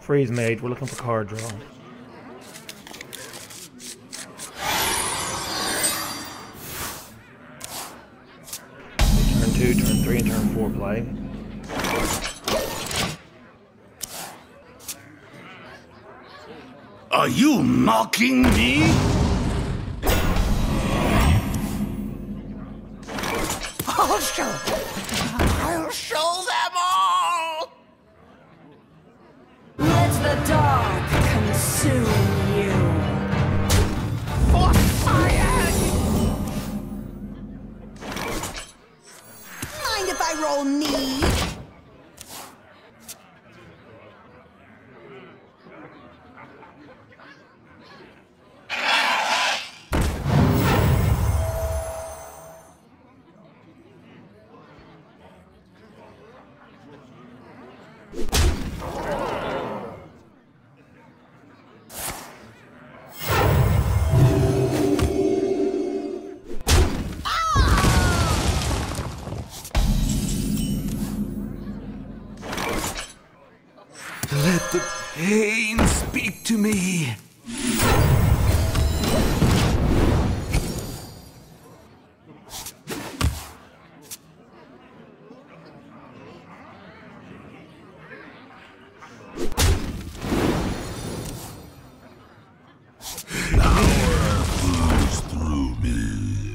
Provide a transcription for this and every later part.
Freeze mage, we're looking for card draw. Turn 2, turn 3, and turn 4 play. Are you mocking me? I'll show them. I'll show them all! Let the dark consume you. For fire! Mind if I roll need? Let the pain speak to me. Power flows through me.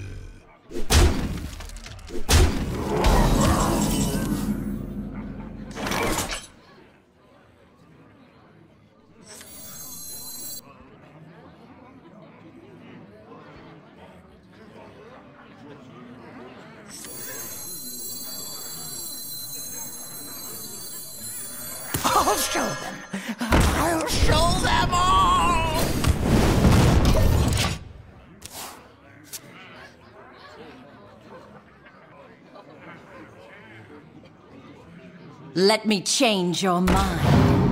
I'll show them. I'll show them all! Let me change your mind.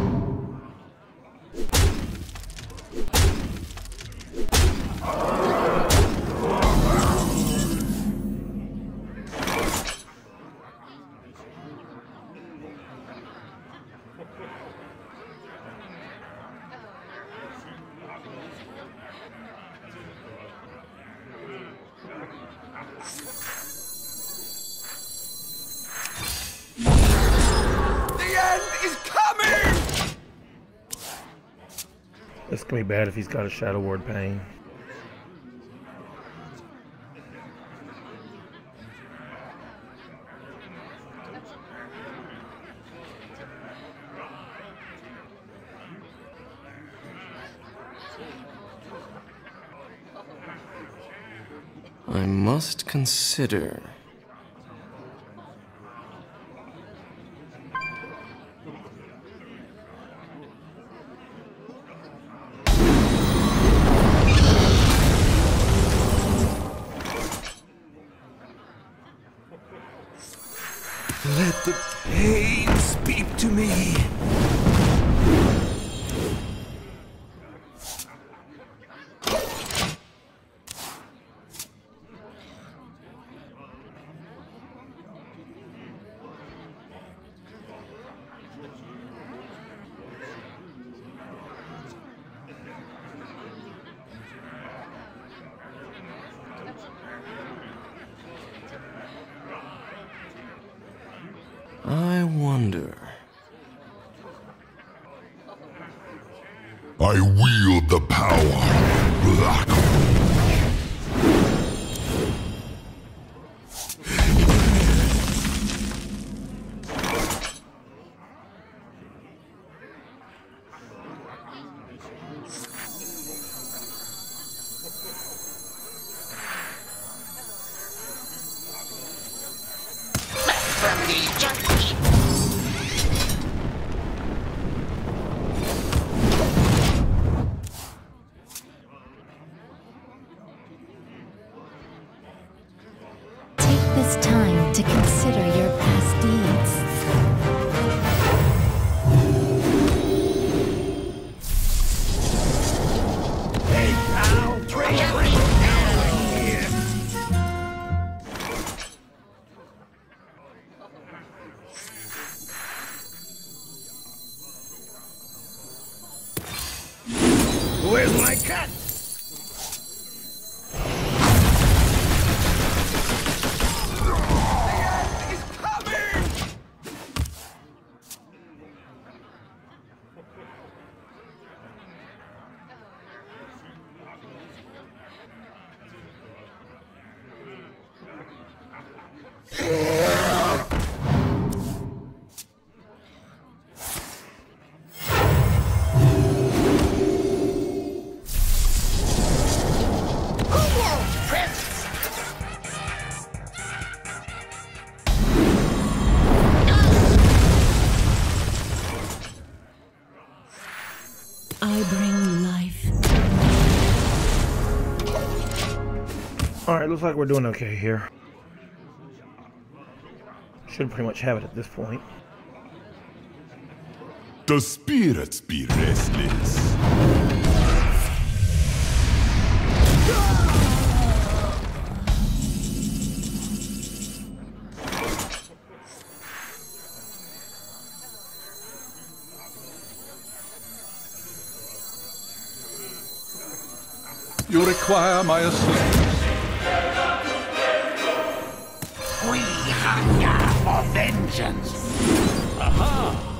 This can be bad if he's got a Shadow Ward Pain. I must consider. Let the pain speak to me. I wonder. I wield the power. Black. Take this time to consider your past deeds. Hey, pal! Treasure! Where's my cat? I bring life. Alright, looks like we're doing okay here. Should pretty much have it at this point. The spirits be restless. You require my assistance. We hunger for vengeance. Aha!